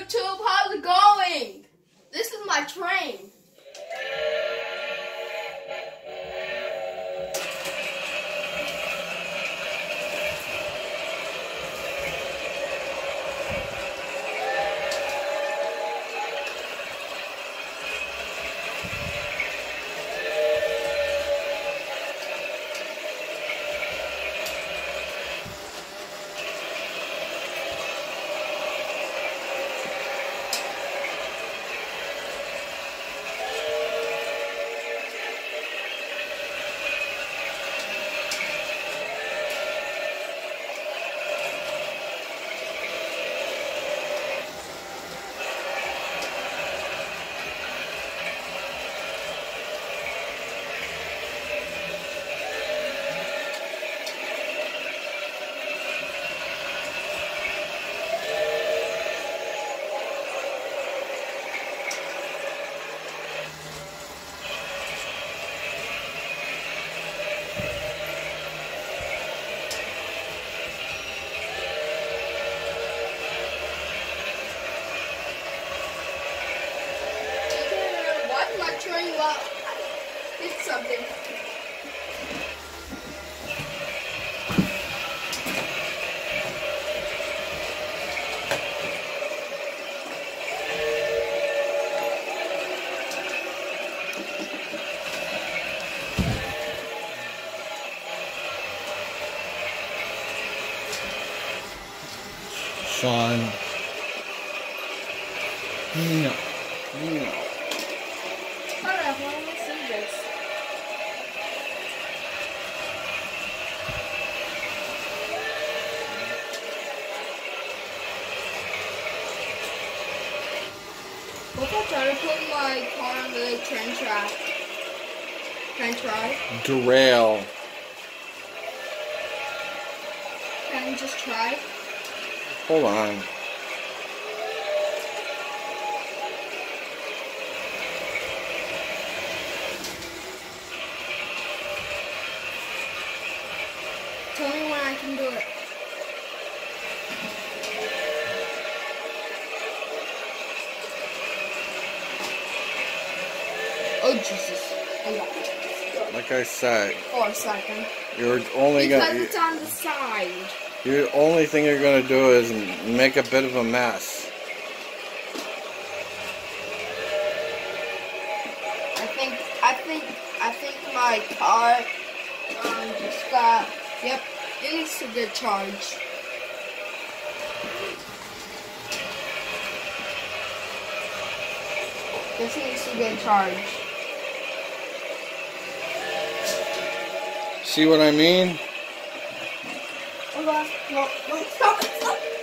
YouTube, how's it going? This is my train. Well, it's something. Sean. No. Alright, well, let's see this. What if I try to put my car on the train track? Can I try? Derail. Can I just try? Hold on. Tell me when I can do it. Oh Jesus! I got it. Like I said, For a second. you're only Because gonna. it's on the side. The only thing you're gonna do is make a bit of a mess. I think my car just got. Yep, it needs to get charged. This needs to get charged. See what I mean? Okay, no, stop it, stop it.